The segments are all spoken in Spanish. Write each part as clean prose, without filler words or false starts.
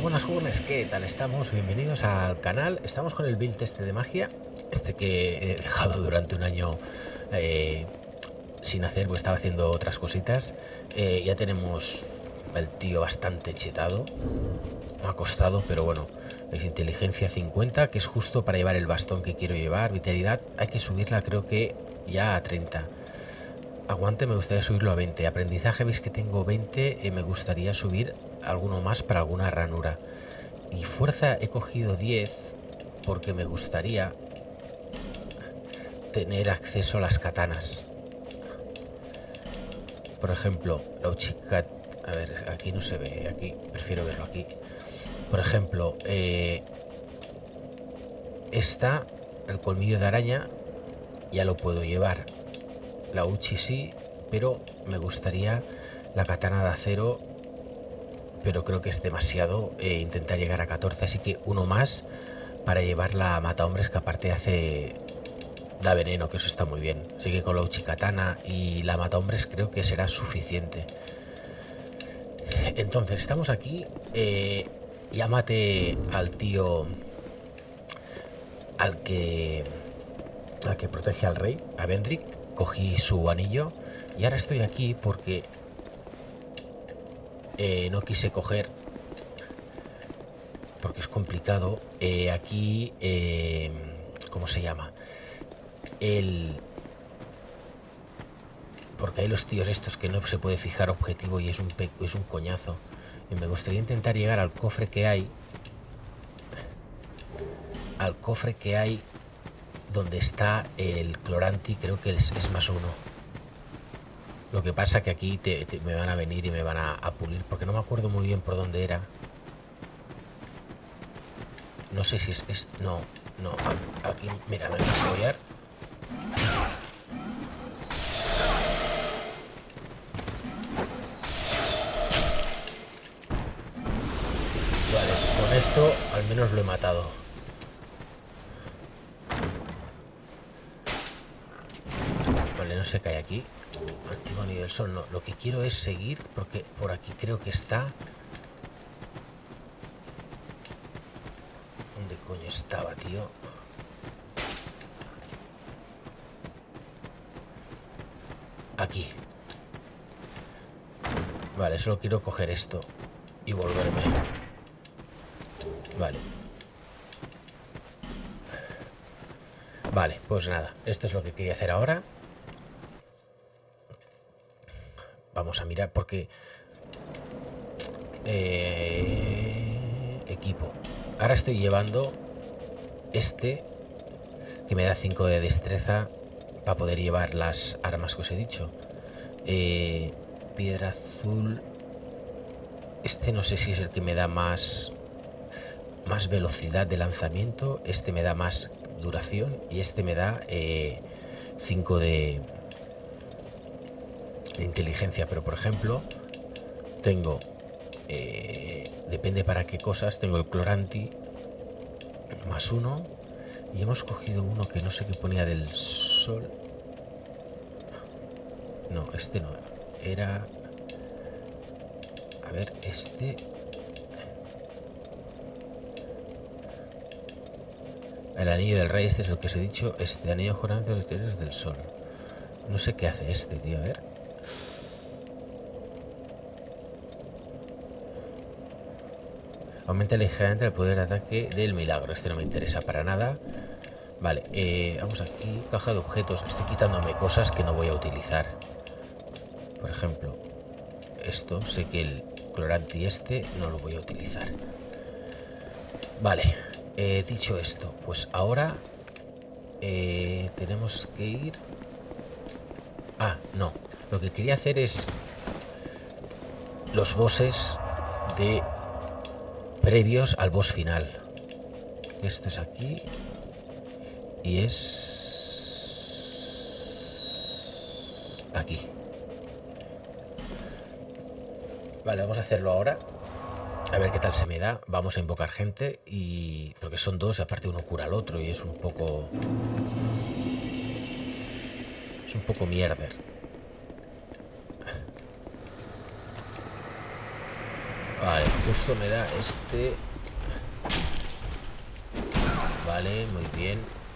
buenas jóvenes, ¿qué tal estamos? Bienvenidos al canal. Estamos con el build este de magia, este que he dejado durante un año sin hacer, pues estaba haciendo otras cositas. Ya tenemos el tío bastante chetado, me ha costado, pero bueno. Es inteligencia 50, que es justo para llevar el bastón que quiero llevar. Vitalidad hay que subirla, creo que ya a 30. Aguante me gustaría subirlo a 20. Aprendizaje, veis que tengo 20, me gustaría subir alguno más para alguna ranura. Y fuerza he cogido 10 porque me gustaría tener acceso a las katanas. Por ejemplo, la Uchikat... A ver, aquí no se ve, aquí prefiero verlo aquí. Por ejemplo, esta, el colmillo de araña, ya lo puedo llevar. La Uchi sí, pero me gustaría la katana de acero, pero creo que es demasiado intentar llegar a 14, así que uno más para llevar la mata hombres, que aparte da veneno, que eso está muy bien. Así que con la Uchi katana y la mata hombres creo que será suficiente. Entonces estamos aquí, ya maté al tío al que protege al rey, a Vendrick. Cogí su anillo y ahora estoy aquí porque no quise coger, porque es complicado. Aquí, ¿cómo se llama? Porque hay los tíos estos que no se puede fijar objetivo y es un coñazo. Y me gustaría intentar llegar al cofre que hay. Al cofre que hay donde está el Cloranti, creo que es +1. Lo que pasa que aquí me van a venir y me van a pulir, porque no me acuerdo muy bien por dónde era. No sé si es no, aquí, mira, me voy a apoyar. Vale, con esto al menos lo he matado. Vale, no sé qué hay aquí. Antiguo anillo del sol, no. Lo que quiero es seguir, porque por aquí creo que está... ¿Dónde coño estaba, tío? Aquí. Vale, solo quiero coger esto y volverme. Vale. Vale, pues nada, esto es lo que quería hacer ahora. Vamos a mirar porque... equipo. Ahora estoy llevando este, que me da 5 de destreza para poder llevar las armas que os he dicho. Piedra azul. Este no sé si es el que me da más velocidad de lanzamiento. Este me da más duración y este me da 5 de inteligencia. Pero por ejemplo tengo, depende para qué cosas, tengo el Cloranti +1 y hemos cogido uno que no sé qué ponía del sol. No, este no era. A ver, este. El anillo del rey, este es lo que os he dicho. Este anillo jurante de los interiores del sol. No sé qué hace este, tío, a ver. Aumenta ligeramente el poder de ataque del milagro. Este no me interesa para nada. Vale, vamos aquí. Caja de objetos. Estoy quitándome cosas que no voy a utilizar. Por ejemplo, esto. Sé que el Cloranti este no lo voy a utilizar. Vale. Dicho esto, pues ahora tenemos que ir... Ah, no. Lo que quería hacer es los bosses de previos al boss final. Esto es aquí y es aquí. Vale, vamos a hacerlo ahora. A ver qué tal se me da. Vamos a invocar gente y... porque son dos y aparte uno cura al otro y es un poco... es un poco mierder. Vale. Justo me da este. Vale, muy bien.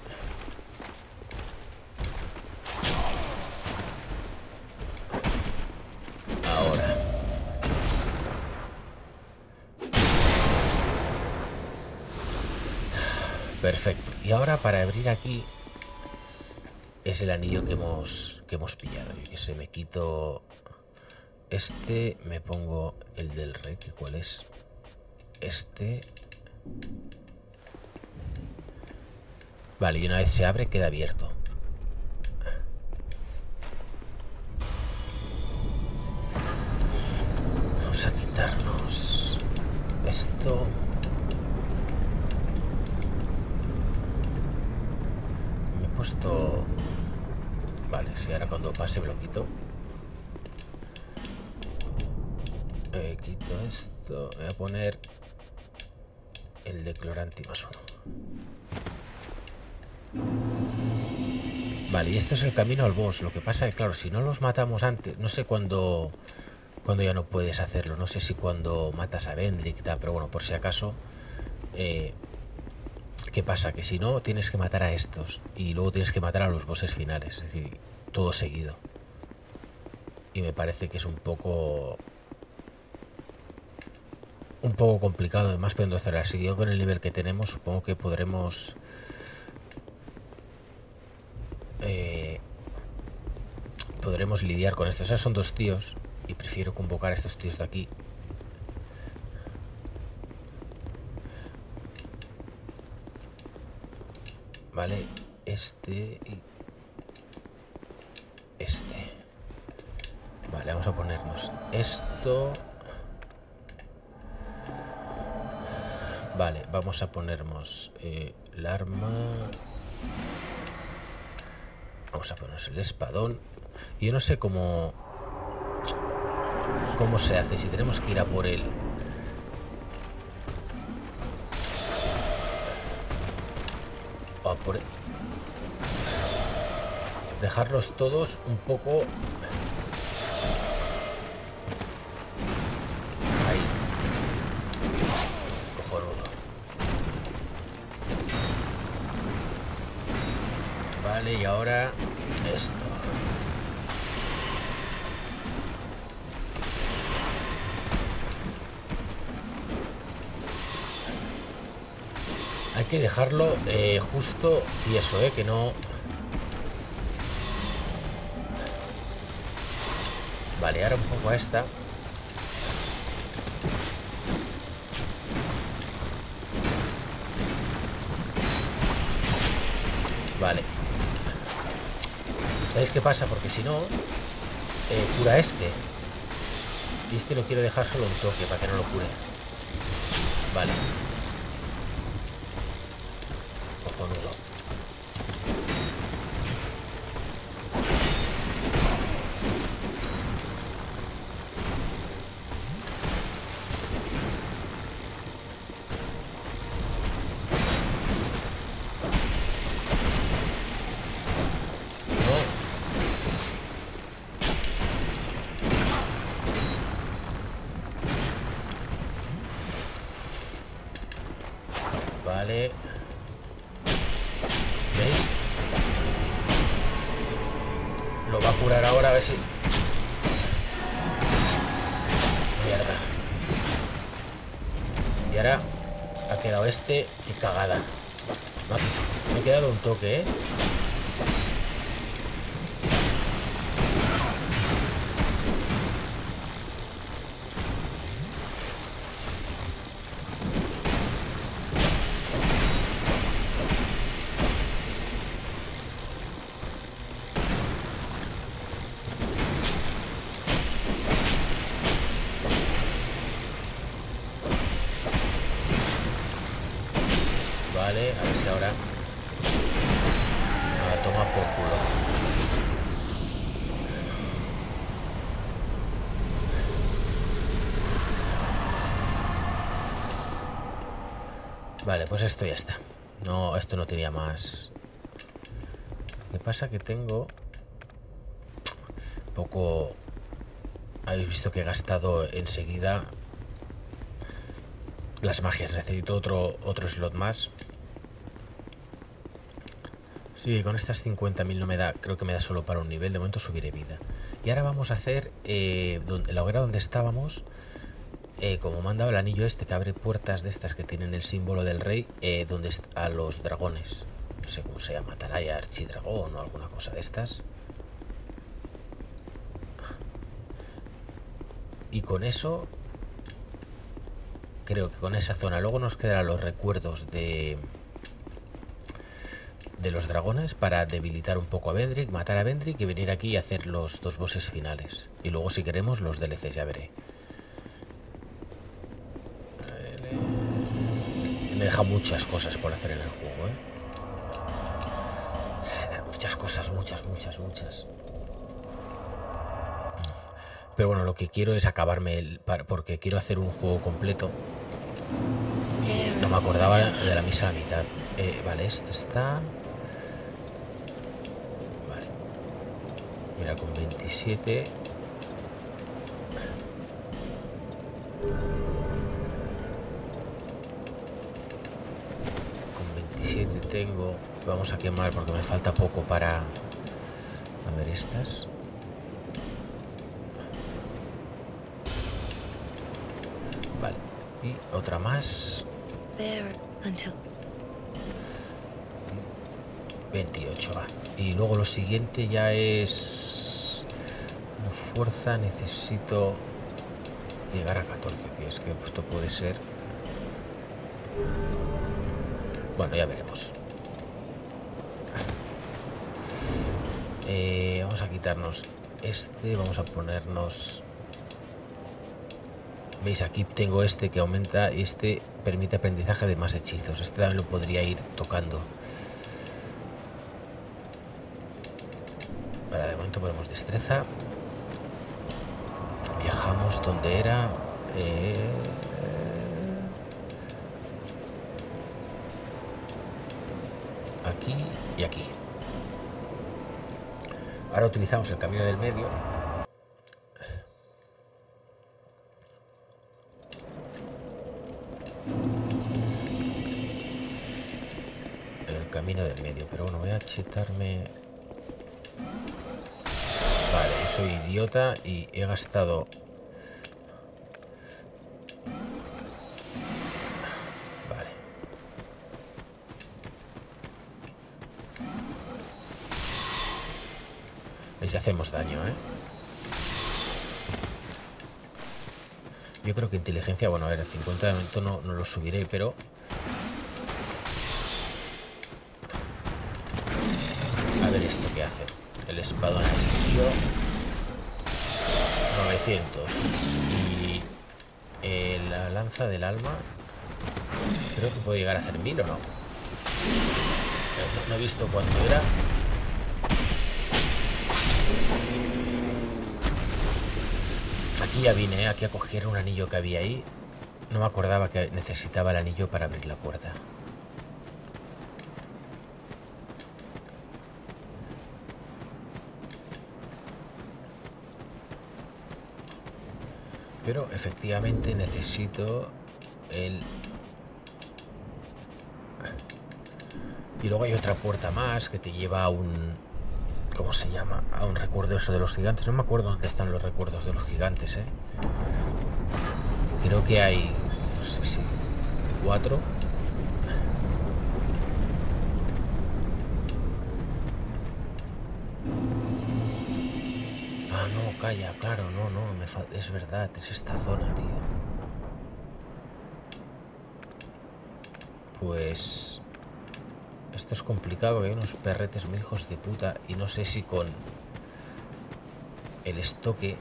Ahora. Perfecto. Y ahora para abrir aquí es el anillo que hemos pillado. Yo que sé, me quito este, me pongo el del rey, que cuál es. Este. Vale, y una vez se abre queda abierto. Vamos a quitarnos esto. Me he puesto... Vale, si ahora cuando pase me lo quito. Quito esto. Voy a poner el de cloranti +1. Vale, y esto es el camino al boss. Lo que pasa es que, claro, si no los matamos antes, no sé cuándo ya no puedes hacerlo. No sé si cuando matas a Vendrick, pero bueno, por si acaso. ¿Qué pasa? Que si no, tienes que matar a estos y luego tienes que matar a los bosses finales. Es decir, todo seguido. Y me parece que es un poco complicado. Además, pudiendo estar así. Yo con el nivel que tenemos, supongo que podremos... podremos lidiar con esto. O sea, son dos tíos y prefiero convocar a estos tíos de aquí. Vale, este y este. Vale, vamos a ponernos esto. Vale, vamos a ponernos el arma. Vamos a ponernos el espadón. Y yo no sé cómo se hace, si tenemos que ir a por él. O a por él. Dejarlos todos un poco... Ahí. Cojonudo. Vale, y ahora esto. Hay que dejarlo justo y eso, que no... Vale, ahora un poco a esta. Vale. ¿Sabéis qué pasa? Porque si no, cura este. Y este lo quiero dejar solo un toque para que no lo cure. Vale. Cojonudo. Vale. ¿Veis? Lo va a curar ahora, a ver si... Mierda. Y ahora ha quedado este. Qué cagada. Me ha quedado un toque, Vale, a ver si ahora... A tomar por culo. Vale, pues esto ya está. No, esto no tenía más. ¿Qué pasa? Que tengo... Poco... Habéis visto que he gastado enseguida Las magias, necesito otro slot más. Sí, con estas 50.000 no me da, creo que me da solo para un nivel. De momento subiré vida. Y ahora vamos a hacer la hoguera donde estábamos. Como me han dado el anillo este que abre puertas de estas que tienen el símbolo del rey, donde a los dragones. No sé cómo se llama, Atalaya, Archidragón o alguna cosa de estas. Y con eso, creo que con esa zona, luego nos quedarán los recuerdos de los dragones para debilitar un poco a Vendrick, matar a Vendrick y venir aquí y hacer los 2 bosses finales. Y luego si queremos los DLCs, ya veré. Me deja muchas cosas por hacer en el juego, muchas cosas, muchas. Pero bueno, lo que quiero es acabarme porque quiero hacer un juego completo. Y no me acordaba de la misa a la mitad. Vale, esto está... Vale. Mira, con 27... Con 27 tengo... Vamos a quemar porque me falta poco para... A ver, estas... Vale. Y otra más... 28, va. Y luego lo siguiente ya es... Fuerza, necesito llegar a 14, tío. Es que esto puede ser... Bueno, ya veremos. Vamos a quitarnos este, vamos a ponernos... ¿Veis? Aquí tengo este que aumenta y este permite aprendizaje de más hechizos. Este también lo podría ir tocando. Para de momento ponemos destreza. Viajamos donde era. Aquí y aquí. Ahora utilizamos el camino del medio. El camino del medio, pero bueno, voy a chetarme. Vale, soy idiota y he gastado... Vale. ¿Veis? Hacemos daño, ¿eh? Yo creo que inteligencia, bueno, a ver, el 50 de momento no lo subiré, pero... A ver esto que hace. El espadón a este tío. 900. Y la lanza del alma. Creo que puede llegar a hacer 1000 o no. No he visto cuánto era. Aquí ya vine, aquí a coger un anillo que había ahí. No me acordaba que necesitaba el anillo para abrir la puerta. Pero efectivamente necesito el... Y luego hay otra puerta más que te lleva a un... ¿Cómo se llama? A un recuerdo eso de los gigantes. No me acuerdo dónde están los recuerdos de los gigantes, ¿eh? Creo que hay... No sé si... 4. Ah, no, calla, claro, no, es verdad, es esta zona, tío. Pues... Esto es complicado, porque hay unos perretes muy hijos de puta y no sé si con el estoque...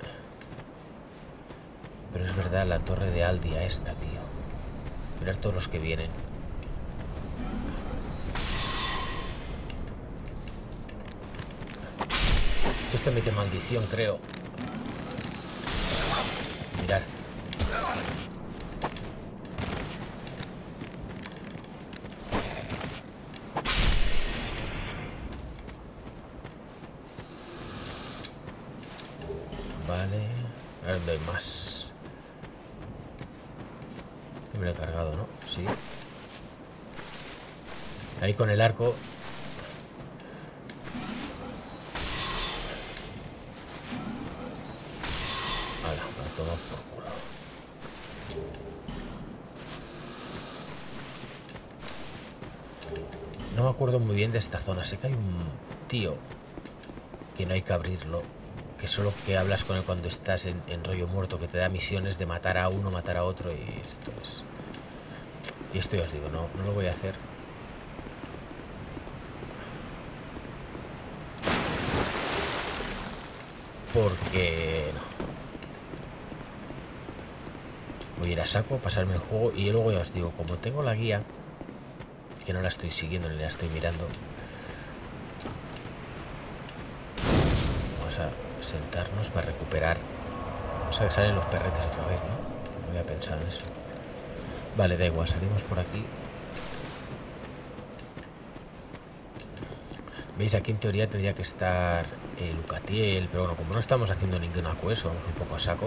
Pero es verdad, la torre de Aldia esta, tío. Mirad todos los que vienen. Esto mete maldición, creo. Mirad. Vale. A ver dónde hay más. Me lo he cargado, ¿no? Sí. Ahí con el arco. Hala, me toma por culo. No me acuerdo muy bien de esta zona. Sé que hay un tío que no hay que abrirlo, que solo que hablas con él cuando estás en rollo muerto, que te da misiones de matar a uno, matar a otro, y esto es... Y esto ya os digo, no lo voy a hacer. Porque no. Voy a ir a saco, pasarme el juego y luego ya os digo, como tengo la guía, que no la estoy siguiendo ni la estoy mirando, vamos a sentarnos para recuperar. O sea, que salen los perretes otra vez, ¿no? No había pensado en eso. Vale, da igual, salimos por aquí. Veis, aquí en teoría tendría que estar Lucatiel, pero bueno, como no estamos haciendo ninguna quest, vamos un poco a saco.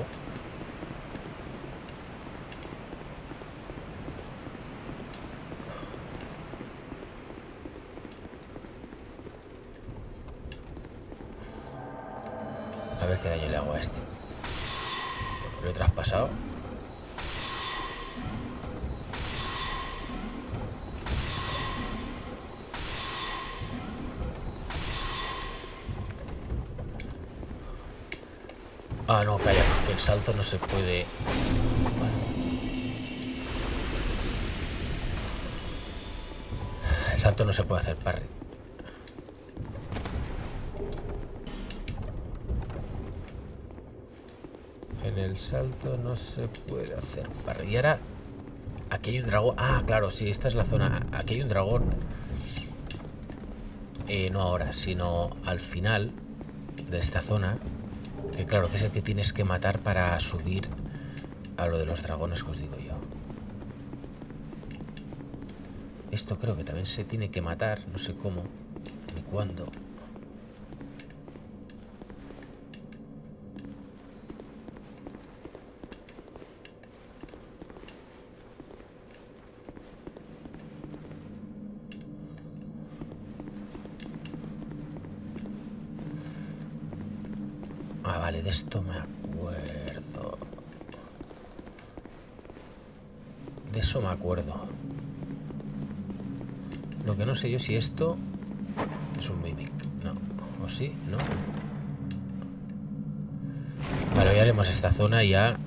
A ver qué daño le hago a este. Lo he traspasado. Ah, no, calla, que el salto no se puede... Vale. El salto no se puede hacer parry. En el salto no se puede hacer parry. Y ahora... Aquí hay un dragón... Ah, claro, sí, esta es la zona... Aquí hay un dragón. No ahora, sino al final de esta zona. Que claro, que es el que tienes que matar para subir a lo de los dragones que os digo yo. Esto creo que también se tiene que matar, no sé cómo, ni cuándo. Ah, vale, de esto me acuerdo. De eso me acuerdo. Lo que no sé yo si esto es un mimic. No. ¿O sí? ¿No? Vale, hoy haremos esta zona y ya...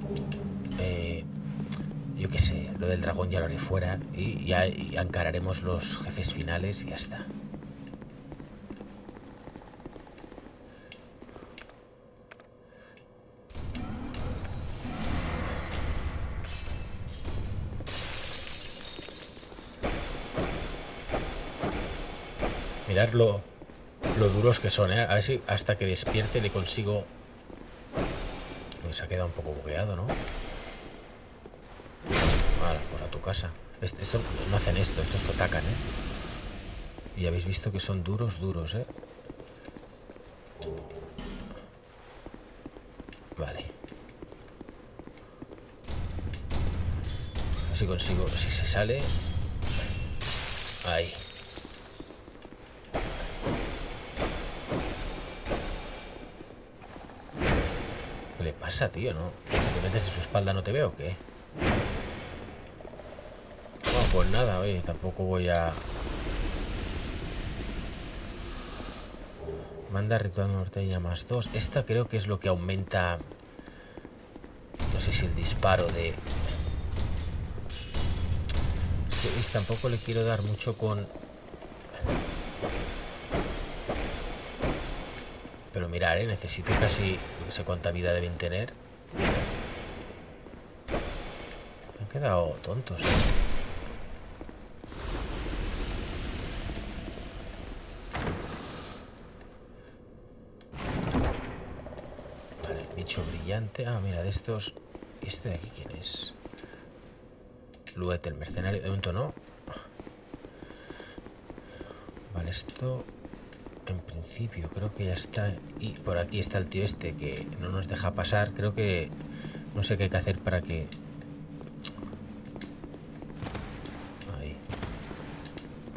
yo qué sé, lo del dragón ya lo haré fuera. Y ya encararemos los jefes finales y ya está. Mirad lo duros que son, ¿eh? A ver si hasta que despierte le consigo... Pues se ha quedado un poco bugueado, ¿no? Vale, pues a tu casa. Esto no hacen esto, estos te atacan, ¿eh? Y habéis visto que son duros, ¿eh? Vale. A ver si consigo... Si se sale... Ahí. ¿Qué le pasa, tío? ¿No? Si te metes en su espalda no te veo, ¿o qué? No, pues nada, oye, tampoco voy a... Manda ritual norteña +2. Esta creo que es lo que aumenta... No sé si el disparo de... Es que ¿veis? Tampoco le quiero dar mucho con... Pero mirar, necesito casi... No sé cuánta vida deben tener. Me han quedado tontos, Vale, bicho brillante. Ah, mira, de estos... ¿Este de aquí quién es? Luet, el mercenario. De momento no. Vale, esto... En principio creo que ya está. Y por aquí está el tío este que no nos deja pasar. Creo que... No sé qué hay que hacer para que...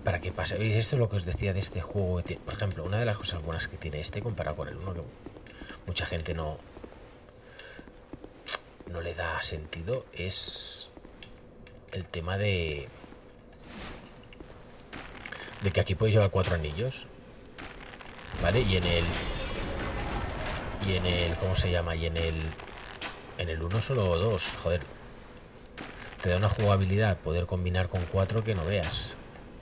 para que pase. ¿Veis? Esto es lo que os decía de este juego. Por ejemplo, una de las cosas buenas que tiene este comparado con el uno, que mucha gente no le da sentido, es el tema de que aquí podéis llevar 4 anillos, ¿vale? Y en el ¿cómo se llama? Y en el 1 solo 2, joder. Te da una jugabilidad poder combinar con 4 que no veas.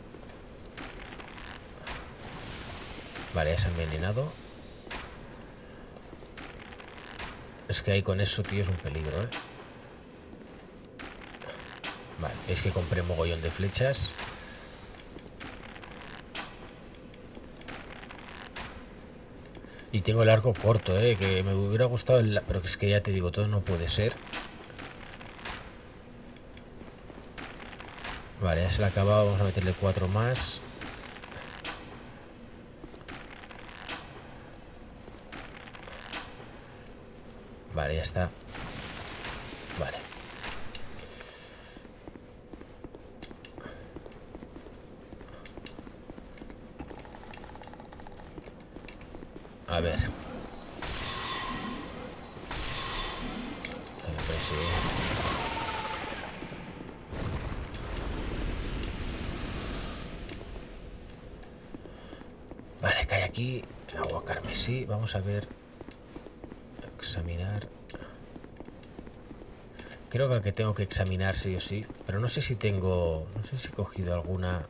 Vale, ya se ha envenenado. Es que ahí con eso, tío, es un peligro, ¿eh? Vale, es que compré mogollón de flechas. Y tengo el arco corto, que me hubiera gustado pero es que ya te digo, todo no puede ser. Vale, ya se le ha acabado. Vamos a meterle 4 más. Vale, ya está. Vale. A ver. Pues sí. Vale, cae aquí. Agua carmesí. Vamos a ver. Examinar. Creo que aquí tengo que examinar sí o sí. Pero no sé si tengo... No sé si he cogido alguna...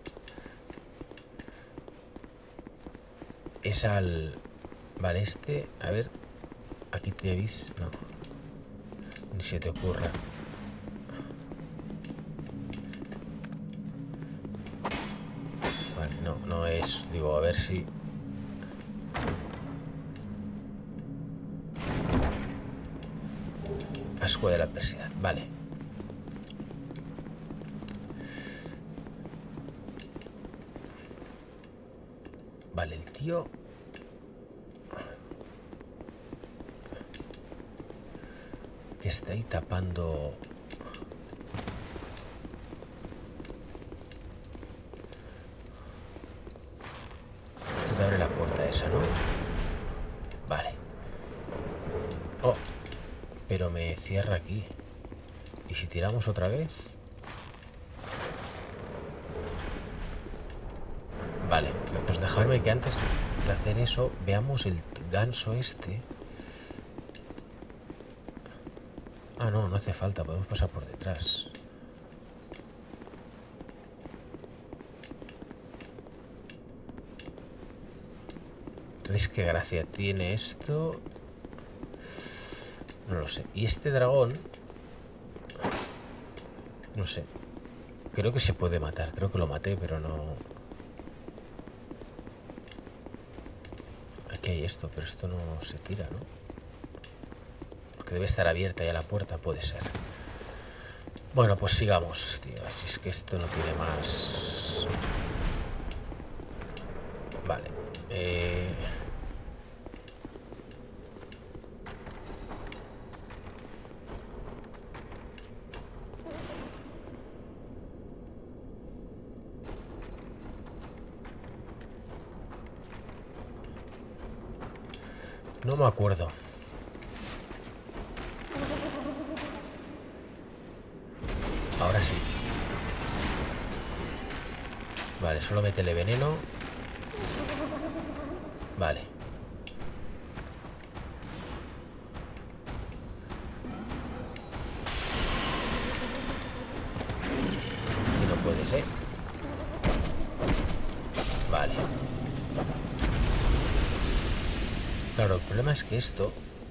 Es al... Vale, este... A ver... Aquí te avis... No. Ni se te ocurra. Vale, no es... Digo, a ver si... Asco de la adversidad. Vale. Vale, el tío... Que está ahí tapando... Esto te abre la puerta esa, ¿no? Vale. Oh. Pero me cierra aquí. ¿Y si tiramos otra vez? Vale, pues dejarme que antes de hacer eso veamos el ganso este. Ah, no hace falta, podemos pasar por detrás. Entonces, ¿qué gracia tiene esto? No lo sé. Y este dragón... No sé. Creo que se puede matar. Creo que lo maté, pero no... Aquí hay esto, pero esto no se tira, ¿no? Porque debe estar abierta ya la puerta, puede ser. Bueno, pues sigamos, tío. Si es que esto no tiene más... Vale. No me acuerdo. Ahora sí. Vale, solo métele veneno. Vale. Y no puede ser. Vale. Claro, el problema es que esto...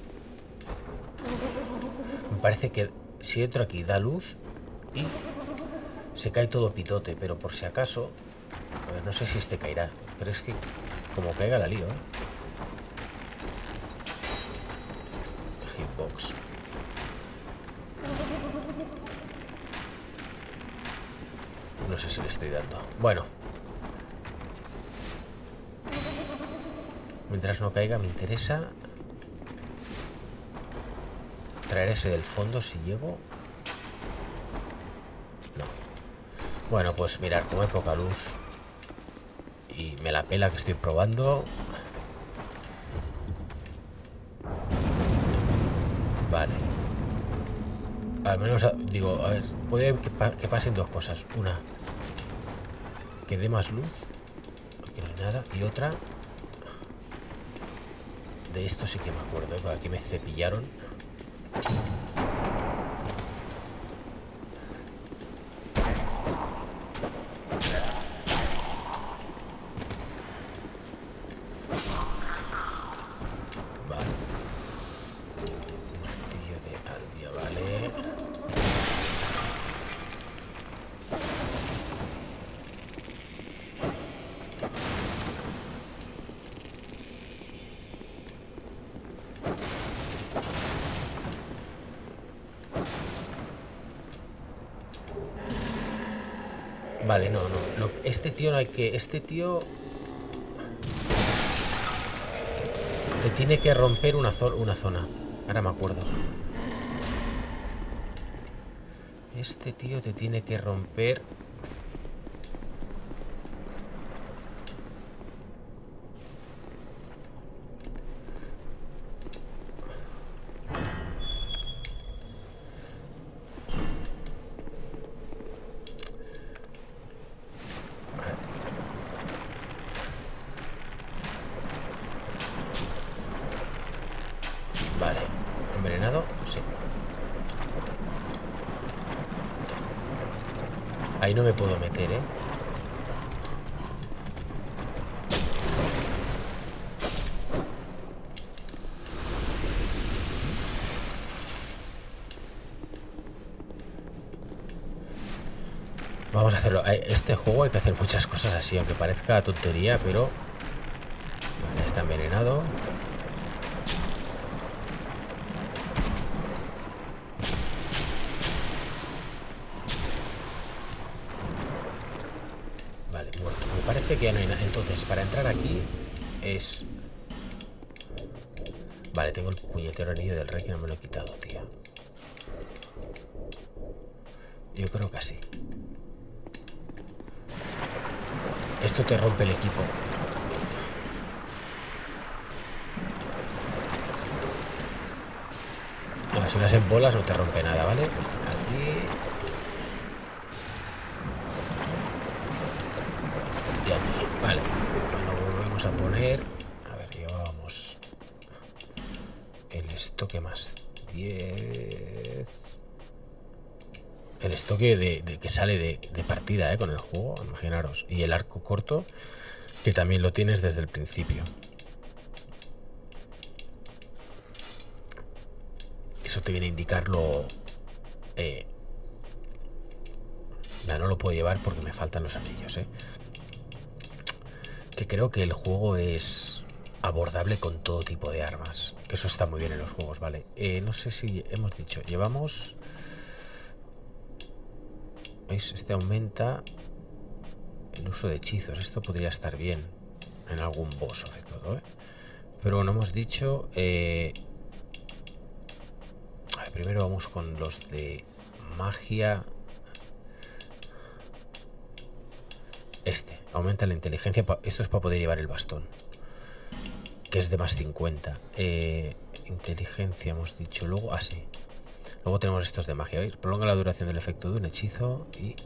Me parece que si entro aquí da luz y se cae todo pitote, pero por si acaso... A ver, no sé si este caerá, pero es que como caiga la lío, ¿eh? Hitbox. No sé si le estoy dando. Bueno. Mientras no caiga me interesa traer ese del fondo si llego. No. Bueno, pues mirar, como hay poca luz. y me la pela que estoy probando. Vale. Al menos, digo, a ver, puede que pasen dos cosas. Una, que dé más luz, aquí no hay nada. Y otra, de esto sí que me acuerdo, porque aquí me cepillaron. Vale. Martillo de Aldia, vale. Vale, no. Este tío no hay que... Este tío... Te tiene que romper una zona. Ahora me acuerdo. Este tío te tiene que romper... Vale. ¿Envenenado? Sí. Ahí no me puedo meter, ¿eh? Vamos a hacerlo. Este juego hay que hacer muchas cosas así, aunque parezca tontería, pero... Vale, está envenenado. Vale, muerto. Me parece que ya no hay nada. Entonces, para entrar aquí es... Vale, tengo el puñetero anillo del rey que no me lo he quitado, tío. Yo creo que así. Esto te rompe el equipo. No, si vas en bolas no te rompe nada, ¿vale? Aquí. Y aquí, vale. Lo volvemos a poner. A ver, llevábamos el estoque más 10. El estoque de que sale de partida, con el juego, imaginaros. Y el arco corto, que también lo tienes desde el principio. Eso te viene a indicarlo. No lo puedo llevar porque me faltan los anillos, Que creo que el juego es abordable con todo tipo de armas. Que eso está muy bien en los juegos, ¿vale? No sé si hemos dicho, llevamos... ¿Veis? Este aumenta el uso de hechizos. Esto podría estar bien en algún boss, sobre todo, Pero bueno, hemos dicho... A ver, primero vamos con los de magia. Este, aumenta la inteligencia. Esto es para poder llevar el bastón, que es de más 50. Inteligencia hemos dicho. Luego, sí. Luego tenemos estos de magia, ¿veis? Prolonga la duración del efecto de un hechizo y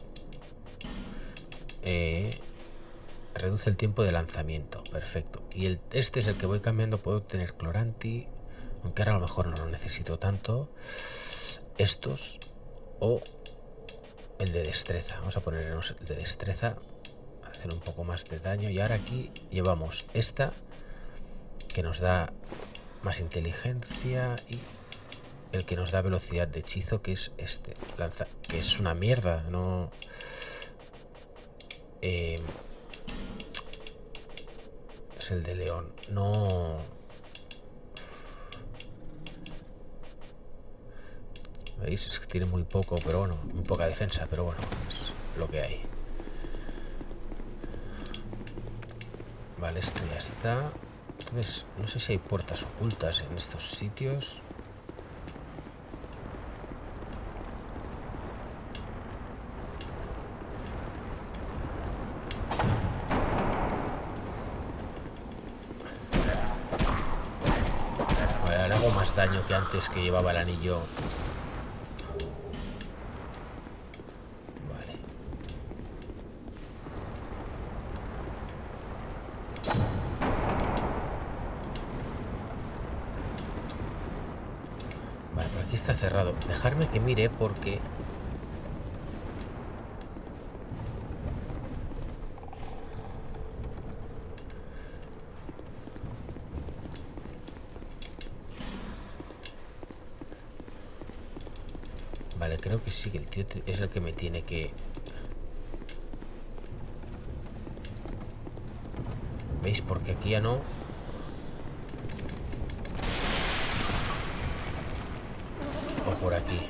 reduce el tiempo de lanzamiento. Perfecto. Y este es el que voy cambiando. Puedo tener Cloranti, aunque ahora a lo mejor no lo necesito tanto. Estos o el de destreza. Vamos a ponernos el de destreza, hacer un poco más de daño. Y ahora aquí llevamos esta, que nos da más inteligencia, y el que nos da velocidad de hechizo, que es este. Lanza, que es una mierda, no... es el de león. No... ¿Veis? Es que tiene muy poco, pero bueno, muy poca defensa, pero bueno, es lo que hay. Vale, esto ya está. Entonces, no sé si hay puertas ocultas en estos sitios. Igual hago más daño que antes que llevaba el anillo. Vale. Vale, por aquí está cerrado. Dejarme que mire porque... Vale, creo que sí, que el tío es el que me tiene que... ¿Veis? Porque aquí ya no... O por aquí.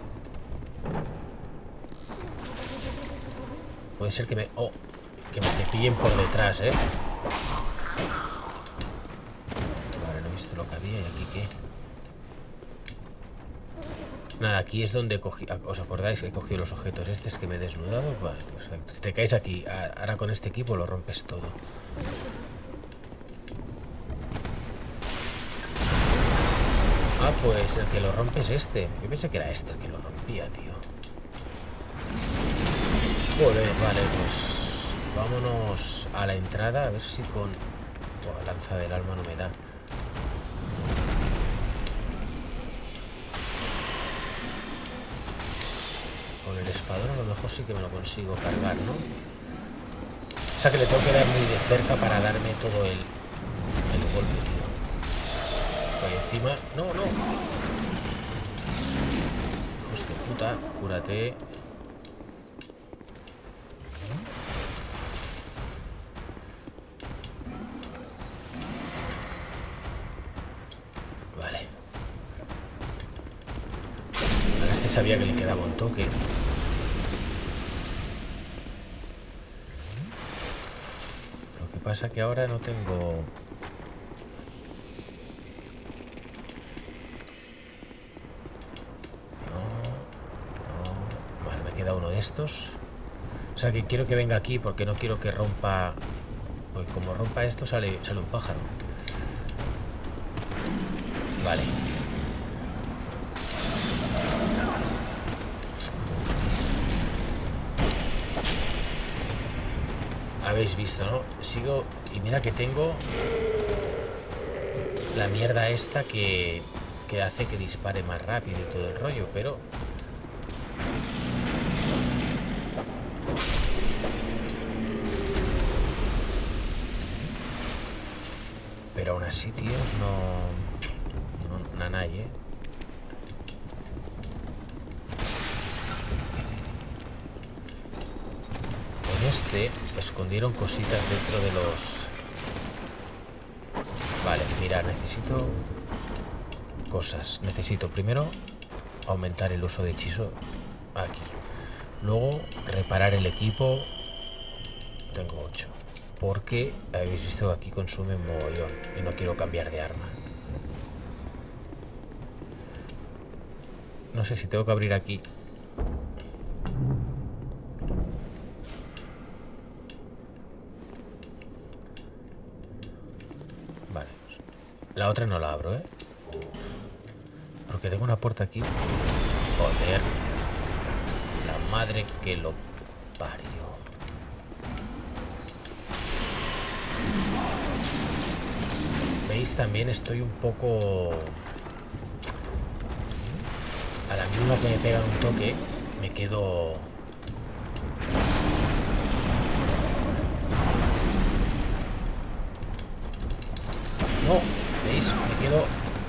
Puede ser que me... Oh, que me cepillen por detrás, ¿eh? Vale, no he visto lo que había. ¿Y aquí qué? Nada, aquí es donde cogí... ¿Os acordáis que he cogido los objetos estos que me he desnudado? Vale, pues si te caes aquí. Ahora con este equipo lo rompes todo. Ah, pues el que lo rompe es este. Yo pensé que era este el que lo rompía, tío. Joder, vale, pues... Vámonos a la entrada. A ver si con... Oh, lanza del alma no me da. Con el espadón a lo mejor sí que me lo consigo cargar, ¿no? O sea que le tengo que dar muy de cerca para darme todo el golpe, tío. Ahí encima... No, no. Hijos de puta. Cúrate. Vale. A este sabía que le quedaba un toque. Lo que pasa que ahora no tengo... uno de estos. O sea que quiero que venga aquí porque no quiero que rompa. Porque como rompa esto sale un pájaro. Vale. Habéis visto, ¿no? Sigo. Y mira que tengo la mierda esta que hace que dispare más rápido y todo el rollo, pero... Pero aún así, tíos, no nanay, ¿eh? En este escondieron cositas dentro de los... Vale, mira, necesito cosas. Necesito primero aumentar el uso de hechizo aquí. Luego reparar el equipo. Tengo 8. Porque habéis visto que aquí consume mogollón y no quiero cambiar de arma. No sé si tengo que abrir aquí. Vale. La otra no la abro, ¿eh? Porque tengo una puerta aquí. Joder. La madre que lo parió. ¿Veis? También estoy un poco... A la mínima que me pegan un toque, me quedo... No, ¿veis? Me quedo...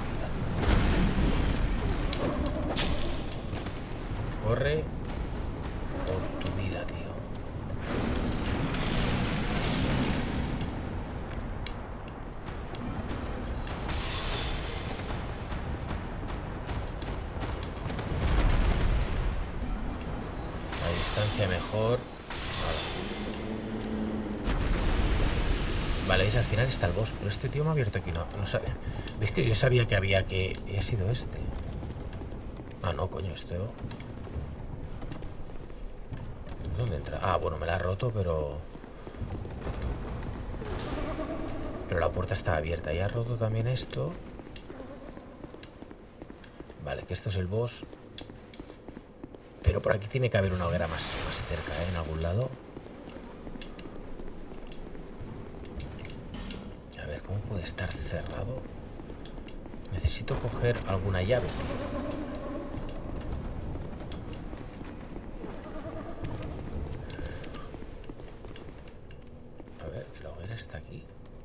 Corre por tu vida, tío. A distancia mejor. Vale, ¿veis? Al final está el boss. Pero este tío me ha abierto aquí. No sabía. ¿Veis que yo sabía que había que... Y ha sido este. Ah, no, coño, esto... ¿Dónde entra? Ah, bueno, me la ha roto, pero... Pero la puerta está abierta. Y ha roto también esto. Vale, que esto es el boss. Pero por aquí tiene que haber una hoguera más cerca, ¿eh? En algún lado. A ver, ¿cómo puede estar cerrado? Necesito coger alguna llave, tío. A ver, la hoguera está aquí.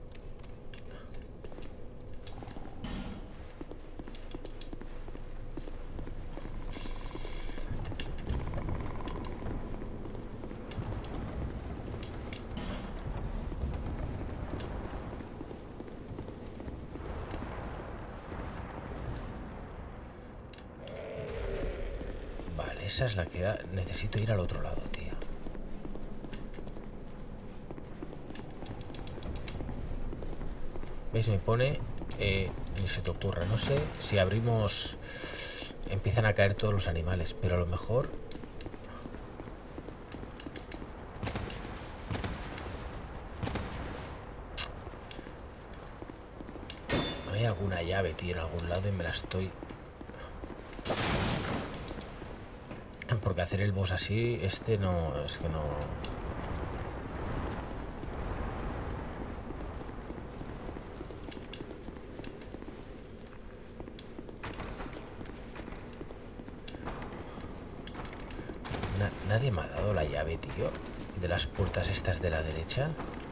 Esa es la que da. Necesito ir al otro lado, tío. ¿Veis? Me pone... ni se te ocurra. No sé si abrimos... Empiezan a caer todos los animales. Pero a lo mejor... Hay alguna llave, tío, en algún lado y me la estoy... Porque hacer el boss así, este no... Es que no... Nadie me ha dado la llave, tío. De las puertas estas de la derecha.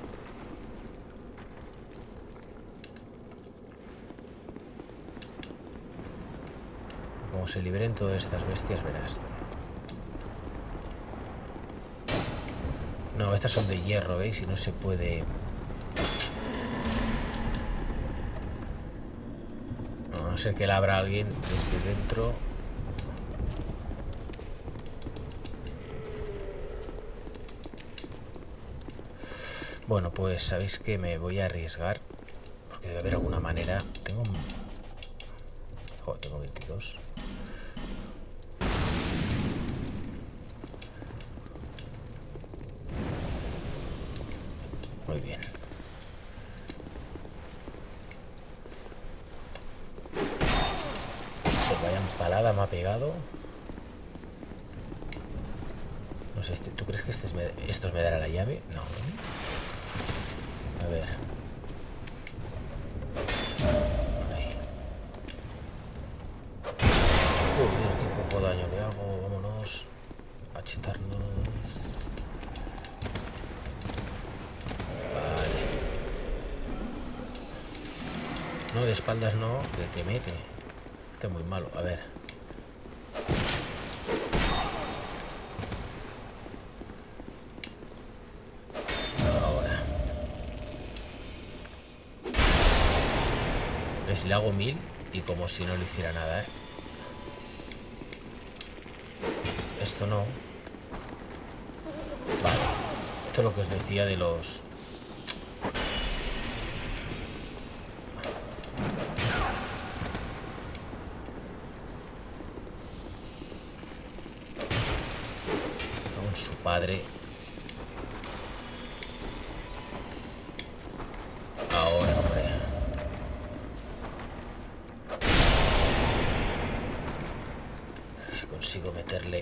Como se liberen todas estas bestias, verás, tío. No, estas son de hierro, ¿veis? Y no se puede... A no ser que la abra alguien desde dentro. Bueno, pues sabéis que me voy a arriesgar. Porque debe haber alguna manera. Tengo... Joder, tengo 22. Muy bien. Pues vaya empalada me ha pegado. No sé, ¿tú crees que estos me dará la llave? No. A ver. Ahí. Joder, qué poco daño le hago. Vámonos a chetarnos. Vale. No, de espaldas no, que te mete. Este es muy malo. A ver. Ahora. ¿Ves? Le hago 1000 y como si no le hiciera nada, ¿eh? Esto no. Vale. Esto es lo que os decía de los... Con su padre. Ahora, hombre. Si consigo meterle...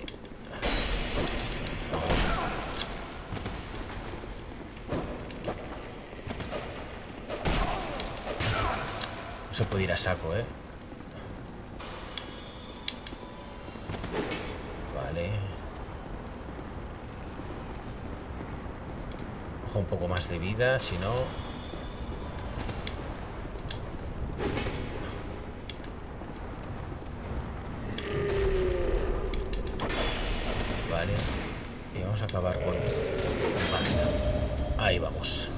No se puede ir a saco, ¿eh? Vale. Cojo un poco más de vida, si no... Vale. Y vamos a acabar con basta. Ahí vamos.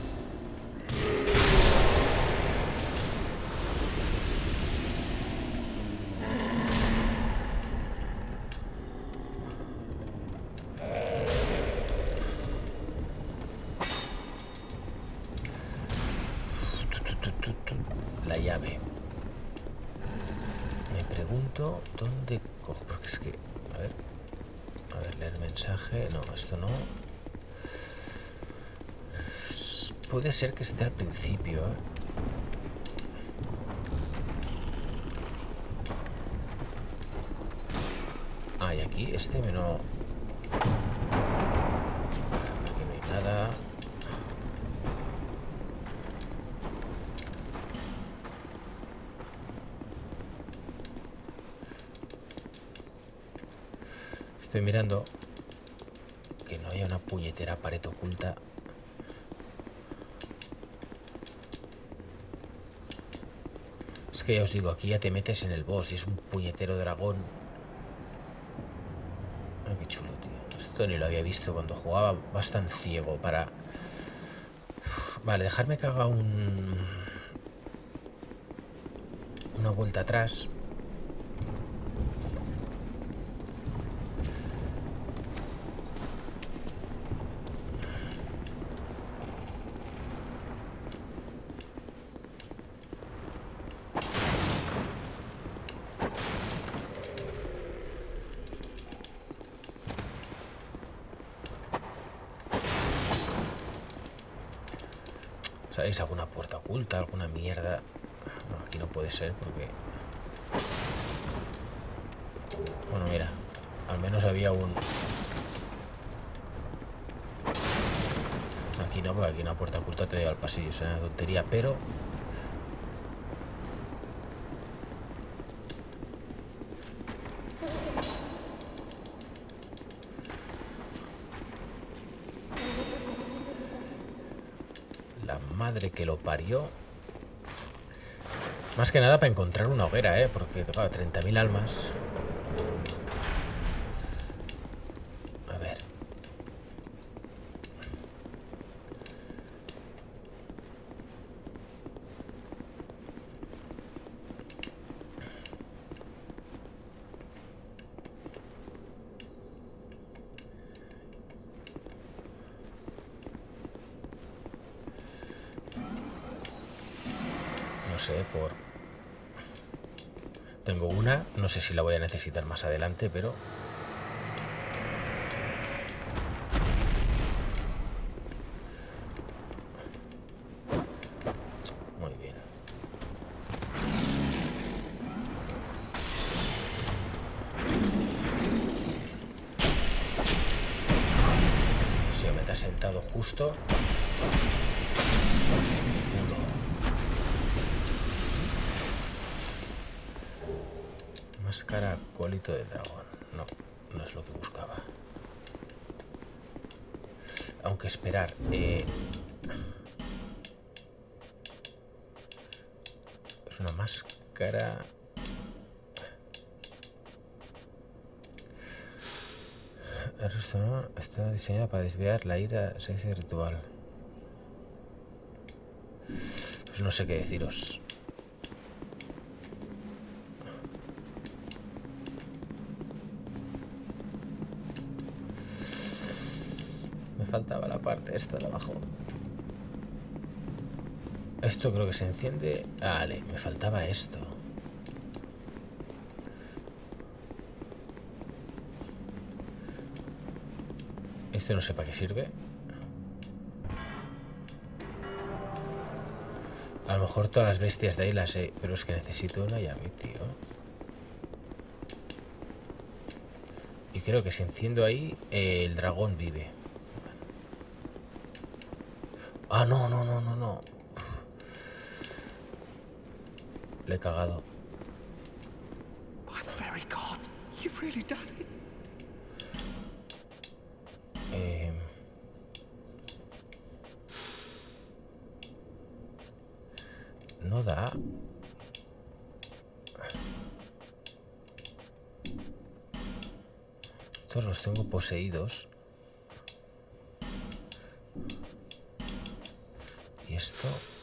La llave. Me pregunto dónde cojo, porque es que... A ver, leer mensaje. No, esto no. Puede ser que esté al principio, ¿eh? Ah, y aquí este me no... Aquí no hay nada. Estoy mirando que no haya una puñetera pared oculta. Es que ya os digo, aquí ya te metes en el boss y es un puñetero dragón. Ah, qué chulo, tío. Esto ni lo había visto cuando jugaba. Bastante ciego para... Vale, dejarme que haga una vuelta atrás. ¿Sabéis? ¿Alguna puerta oculta? ¿Alguna mierda? No, aquí no puede ser porque... Bueno, mira. Al menos había un... Aquí no, porque aquí una puerta oculta te lleva al pasillo. Es una tontería, pero... La madre que lo parió. Más que nada para encontrar una hoguera, porque, claro, 30.000 almas. A ver. No sé, por... Tengo una, no sé si la voy a necesitar más adelante, pero... Muy bien. Se me está sentado justo... Mi culo. Máscara colito de dragón. No, no es lo que buscaba. Aunque esperar, es una máscara. Está diseñada para desviar la ira de ese ritual. Pues no sé qué deciros. Me faltaba la parte esta de abajo. Esto creo que se enciende. Vale, me faltaba esto. Esto no sé para qué sirve. A lo mejor todas las bestias de ahí las sé, pero es que necesito una llave, tío. Y creo que si enciendo ahí, el dragón vive. Ah, no. Le he cagado. No da. Estos los tengo poseídos. Y esto...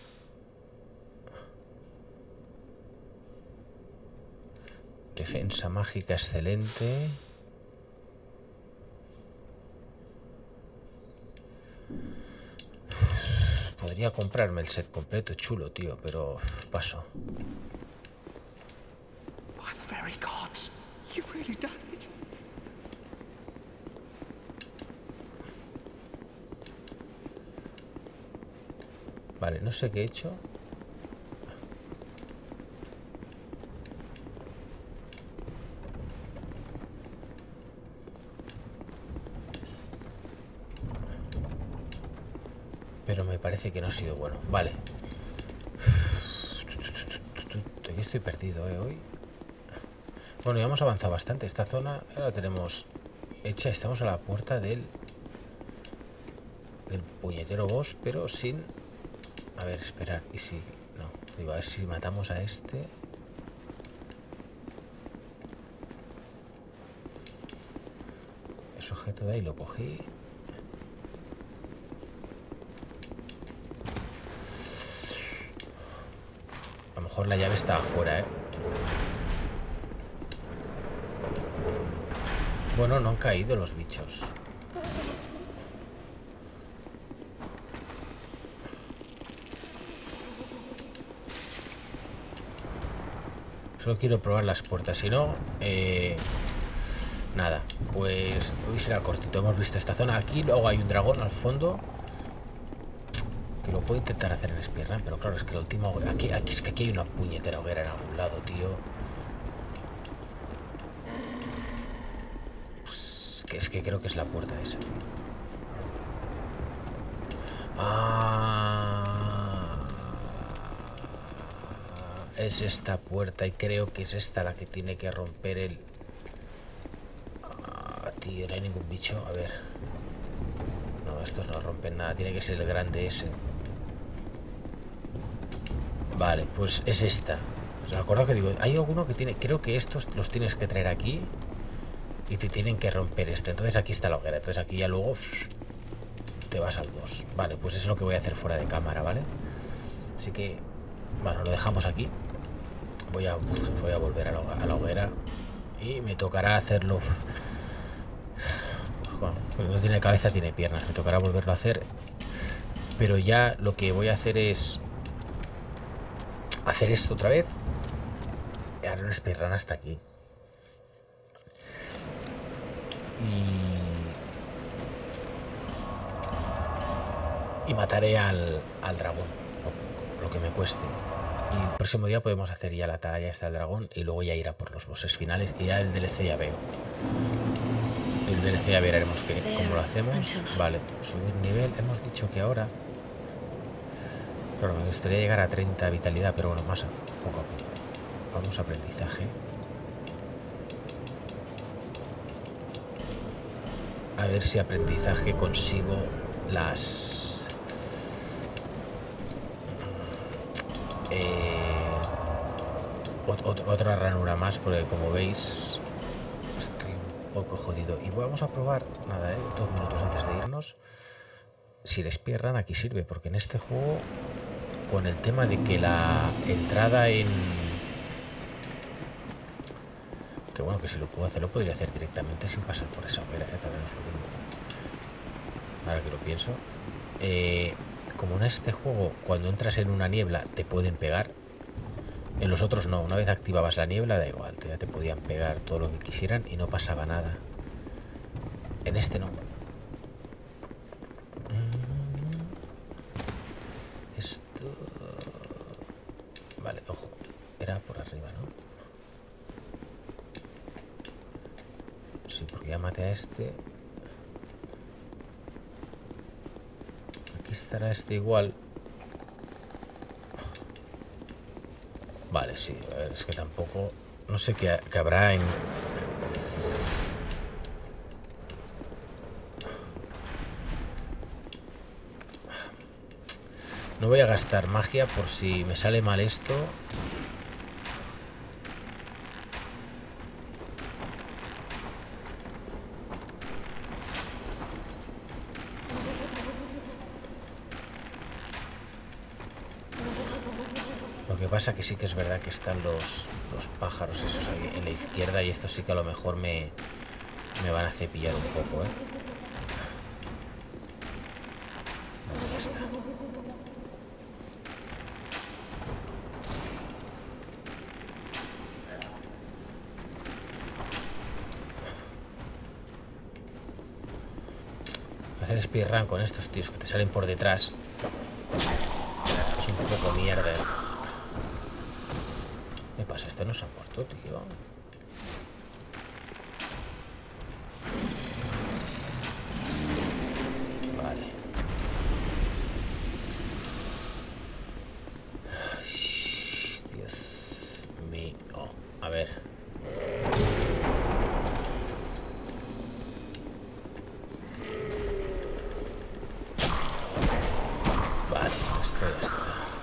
Defensa mágica excelente. Podría comprarme el set completo chulo, tío, pero paso. Vale, no sé qué he hecho. pero me parece que no ha sido bueno. Vale. Aquí estoy perdido, hoy. Bueno, ya hemos avanzado bastante. Esta zona ahora la tenemos hecha. Estamos a la puerta del puñetero boss, pero sin... A ver, esperar. ¿Y si...? No, digo, a ver si matamos a este... Ese objeto de ahí lo cogí. A lo mejor la llave estaba afuera, Bueno, no han caído los bichos. Solo quiero probar las puertas, si no... Nada, pues hoy será cortito. Hemos visto esta zona aquí, luego hay un dragón al fondo que lo puedo intentar hacer en speedrun, pero claro, es que el último... Aquí es que aquí hay una puñetera hoguera en algún lado, tío. Pues, que es que creo que es la puerta esa, tío. Es esta puerta y creo que es esta la que tiene que romper el... Tío, no hay ningún bicho. A ver. No, estos no rompen nada. Tiene que ser el grande ese. Vale, pues es esta. ¿Os acordáis que digo? Hay alguno que tiene... Creo que estos los tienes que traer aquí y te tienen que romper este. Entonces aquí está la hoguera. Entonces aquí ya luego te vas al boss. Vale, pues eso es lo que voy a hacer fuera de cámara, ¿vale? Así que... Bueno, lo dejamos aquí. Voy a volver a la hoguera y me tocará hacerlo... Pues no tiene cabeza, tiene piernas. Me tocará volverlo a hacer. Pero ya lo que voy a hacer es hacer esto otra vez y haré un speedrun hasta aquí. Y mataré al dragón, lo que me cueste. Y el próximo día podemos hacer ya la talla esta del dragón y luego ya ir a por los bosses finales. Y ya el DLC ya veo. El DLC ya veremos cómo lo hacemos. Vale, subir nivel. Hemos dicho que ahora... Claro, me gustaría llegar a 30 vitalidad, pero bueno, más poco a poco. Vamos a aprendizaje. A ver si aprendizaje consigo las... otra ranura más, porque como veis estoy un poco jodido. Y vamos a probar, nada, 2 minutos antes de irnos, si el speedrun aquí sirve, porque en este juego, con el tema de que la entrada en... Que bueno, que si lo puedo hacer, lo podría hacer directamente sin pasar por esa hoguera, también os lo digo. Ahora que lo pienso. Como en este juego, cuando entras en una niebla, te pueden pegar. En los otros no, una vez activabas la niebla, da igual, ya te podían pegar todo lo que quisieran y no pasaba nada. En este no. Esto... Vale, ojo, era por arriba, ¿no? Sí, porque ya maté a este. Aquí estará este igual. Vale, sí, a ver, es que tampoco... No sé qué habrá en... No voy a gastar magia por si me sale mal esto. Lo que pasa que sí que es verdad que están los pájaros esos ahí en la izquierda y estos sí que a lo mejor me van a cepillar un poco, ¿eh? Bueno, ya está. Hacer speedrun con estos tíos que te salen por detrás es un poco mierda, ¿eh? ¿Qué pasa? Este no se ha muerto, tío. Vale. Oh, a ver. Vale, esto ya está.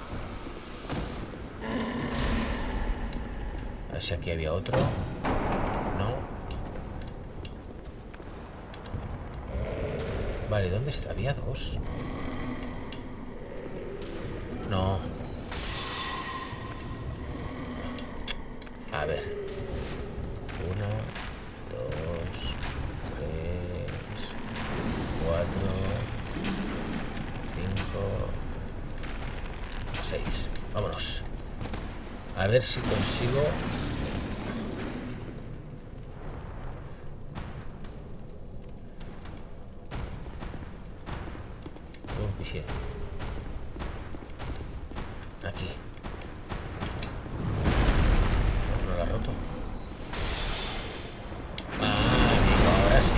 A ver si aquí había otro. No. Vale, ¿dónde está? Había dos. No. A ver. 1, 2, 3, 4, 5, 6. Vámonos. A ver si consigo. Aquí. No la ha roto. Ah, amigo, ahora sí.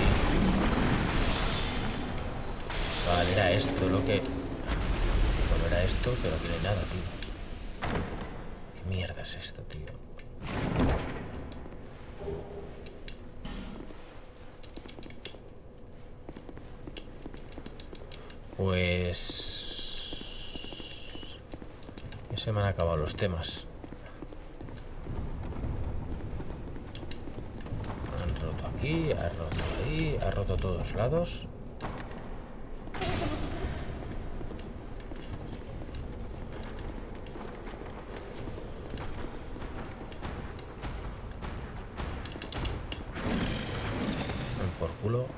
Vale, era esto lo que... Bueno, era esto, pero aquí no hay nada, tío. ¿Qué mierda es esto, tío? Pues... Ya se me han acabado los temas. Han roto aquí, ha roto ahí, ha roto todos lados. Por culo.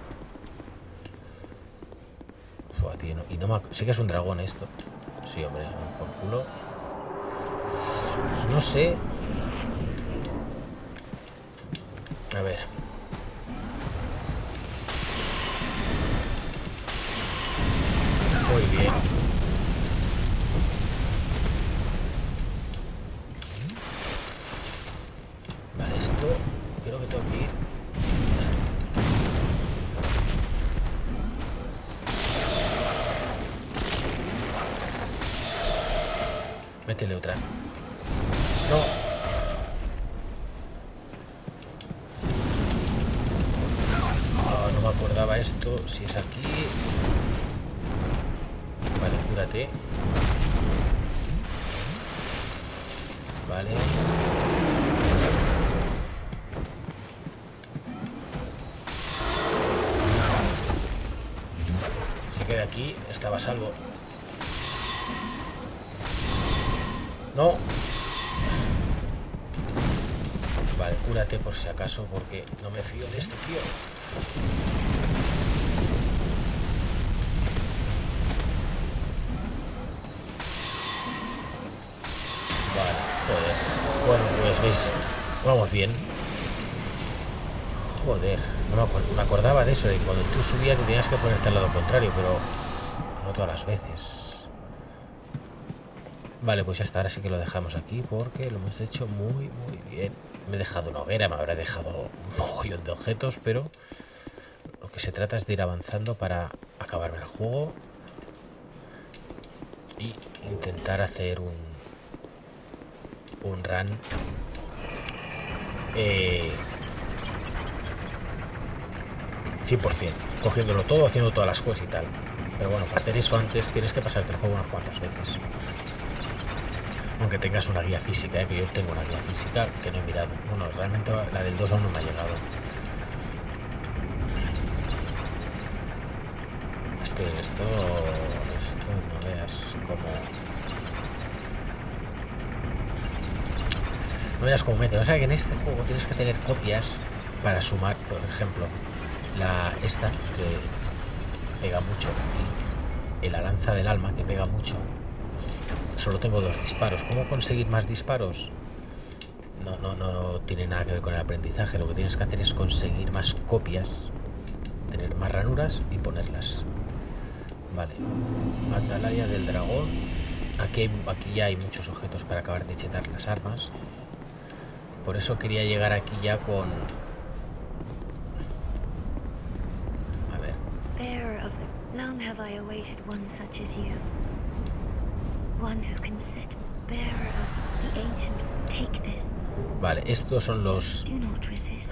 Fua, tío, no, y no me... Sí que es un dragón esto. Sí, hombre, por culo. No sé. A ver. Muy bien. Vale, esto creo que tengo que ir. Métele otra. No. Oh, no me acordaba esto. Si es aquí. Vale, cúrate. Vale. Se queda aquí. Estaba a salvo. No. Vale, cúrate por si acaso, porque no me fío de este tío. Vale, joder. Bueno, pues veis, vamos bien. Joder, no me acordaba de eso, de que cuando tú subías te tenías que ponerte al lado contrario, pero no todas las veces. Vale, pues ya está, ahora sí que lo dejamos aquí porque lo hemos hecho muy bien. Me he dejado una hoguera, me habrá dejado un mogollón de objetos, pero lo que se trata es de ir avanzando para acabarme el juego y intentar hacer un run 100%, cogiéndolo todo, haciendo todas las cosas y tal. Pero bueno, para hacer eso antes tienes que pasarte el juego unas cuantas veces. Aunque tengas una guía física, que yo tengo una guía física que no he mirado. Bueno, realmente la del 2 aún no me ha llegado. Esto no veas como... No veas cómo mete. O sea que en este juego tienes que tener copias para sumar, por ejemplo, esta que pega mucho y la lanza del alma que pega mucho. Solo tengo 2 disparos. ¿Cómo conseguir más disparos? No tiene nada que ver con el aprendizaje. Lo que tienes que hacer es conseguir más copias, tener más ranuras y ponerlas. Vale. Atalaya del dragón. Aquí ya hay muchos objetos para acabar de chetar las armas. Por eso quería llegar aquí ya con... A ver. Bearer of the... Long have I awaited one such as you. One who can sit, bearer of the ancient. Take this. Vale, estos son los... Do not resist.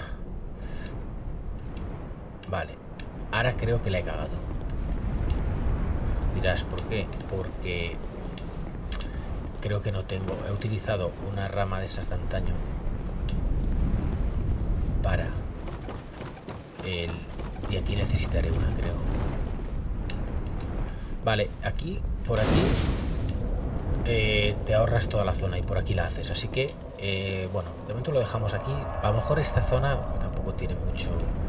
Vale, ahora creo que la he cagado. Dirás, ¿por qué? Porque creo que no tengo... He utilizado una rama de esas de antaño para el... Y aquí necesitaré una, creo. Vale, aquí, por aquí te ahorras toda la zona y por aquí la haces. Así que, bueno, de momento lo dejamos aquí. A lo mejor esta zona tampoco tiene mucho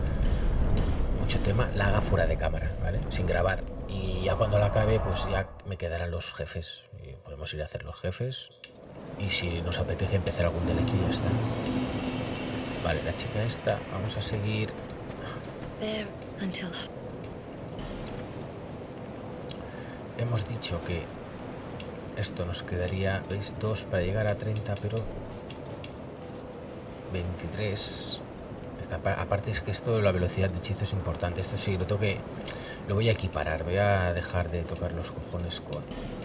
tema, la haga fuera de cámara, ¿vale? Sin grabar. Y ya cuando la acabe, pues ya me quedarán los jefes. Y podemos ir a hacer los jefes. Y si nos apetece empezar algún DLC, ya está. Vale, la chica esta, vamos a seguir. There until... Hemos dicho que esto nos quedaría, ¿veis? 2 para llegar a 30, pero 23. Aparte es que esto, la velocidad de hechizo es importante. Esto sí, lo voy a equiparar. Voy a dejar de tocar los cojones con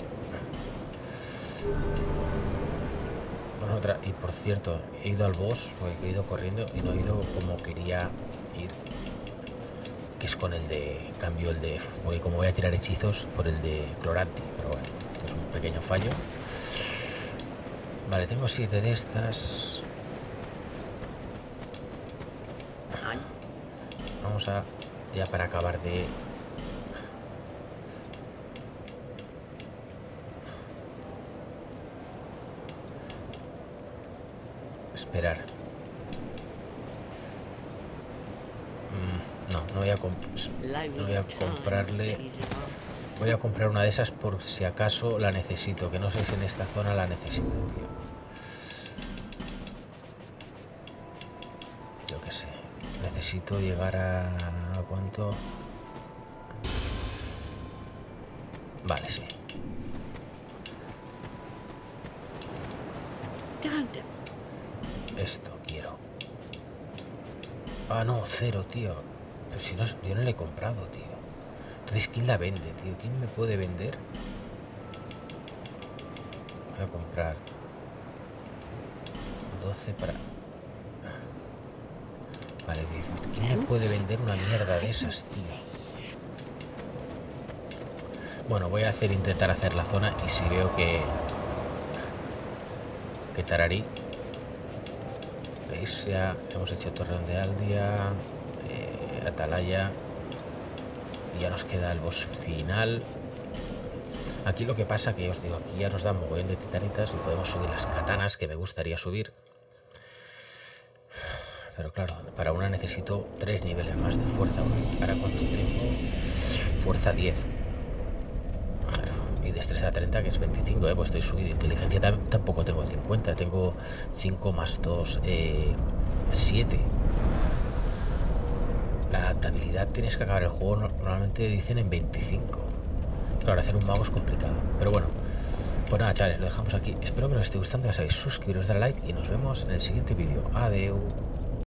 otra. Y por cierto, he ido al boss, porque he ido corriendo y no he ido como quería ir, que es con el de cambio, el de... Porque como voy a tirar hechizos por el de Cloranti, pero bueno, esto es un pequeño fallo. Vale, tengo 7 de estas. Vamos a... Ya para acabar de... Esperar. No voy a comprarle. Voy a comprar una de esas por si acaso la necesito, que no sé si en esta zona la necesito, tío. Yo qué sé. Necesito llegar a... ¿Cuánto? Vale, sí. Esto quiero. Ah, no, 0, tío. Pero si no, yo no le he comprado, tío. Entonces, ¿quién la vende, tío? ¿Quién me puede vender? Voy a comprar 12 para... Vale, 10. ¿Quién me puede vender una mierda de esas, tío? Bueno, voy a intentar hacer la zona y si veo que tararí. ¿Veis? Ya hemos hecho Torreón de Aldia, Atalaya, y ya nos queda el boss final. Aquí lo que pasa, que os digo, aquí ya nos dan mogollón de titanitas y podemos subir las katanas, que me gustaría subir. Pero claro, para una necesito 3 niveles más de fuerza. ¿Para cuánto tengo? Fuerza 10. Y destreza 30, que es 25, pues estoy subido. Inteligencia tampoco tengo 50, tengo 5 más 2, 7. La adaptabilidad tienes que acabar el juego, normalmente dicen en 25. Claro, hacer un mago es complicado. Pero bueno, pues nada, chavales, lo dejamos aquí. Espero que os esté gustando, ya sabéis, suscribiros, darle like y nos vemos en el siguiente vídeo. Adeu.